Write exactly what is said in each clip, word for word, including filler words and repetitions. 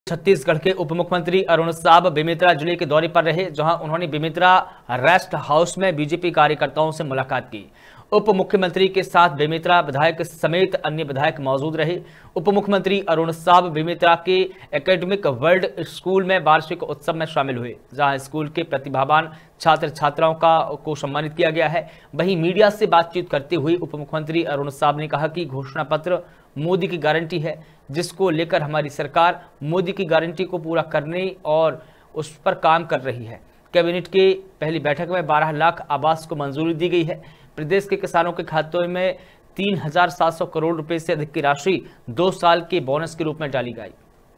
छत्तीसगढ़ के उप मुख्यमंत्री अरुण साव बेमेतरा जिले के दौरे पर रहे, जहां उन्होंने बेमेतरा रेस्ट हाउस में बीजेपी कार्यकर्ताओं से मुलाकात की। उप मुख्यमंत्री के साथ बेमेतरा विधायक समेत अन्य विधायक मौजूद रहे। उप मुख्यमंत्री अरुण साव बेमेतरा के एकेडमिक वर्ल्ड स्कूल में वार्षिक उत्सव में शामिल हुए, जहां स्कूल के प्रतिभावान छात्र छात्राओं का को सम्मानित किया गया है। वहीं मीडिया से बातचीत करते हुए उप मुख्यमंत्री अरुण साव ने कहा कि घोषणा पत्र मोदी की गारंटी है, जिसको लेकर हमारी सरकार मोदी की गारंटी को पूरा करने और उस पर काम कर रही है। कैबिनेट के पहली बैठक में बारह लाख आवास को मंजूरी दी गई है। प्रदेश के किसानों के खातों में तीन हजार सात सौ करोड़ रुपए से अधिक की राशि दो साल के बोनस के रूप में डाली गई।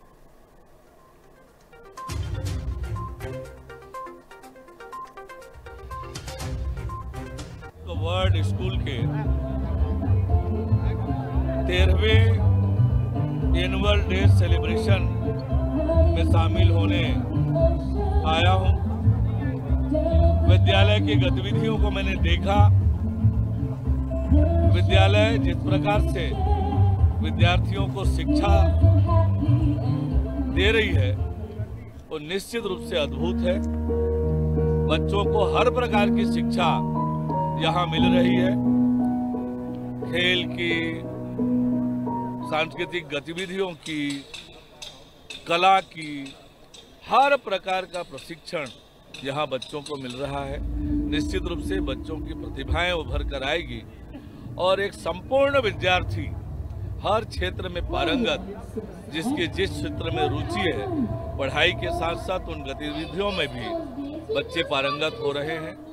तो वर्ल्ड स्कूल के तेरहवें एनुअल डे सेलिब्रेशन में शामिल होने आया हूं। विद्यालय की गतिविधियों को मैंने देखा। विद्यालय जिस प्रकार से विद्यार्थियों को शिक्षा दे रही है वो निश्चित रूप से अद्भुत है। बच्चों को हर प्रकार की शिक्षा यहाँ मिल रही है। खेल की, सांस्कृतिक गतिविधियों की, कला की, हर प्रकार का प्रशिक्षण यहाँ बच्चों को मिल रहा है। निश्चित रूप से बच्चों की प्रतिभाएं उभर कर आएगी और एक संपूर्ण विद्यार्थी हर क्षेत्र में पारंगत, जिसके जिस क्षेत्र में रुचि है, पढ़ाई के साथ साथ उन गतिविधियों में भी बच्चे पारंगत हो रहे हैं।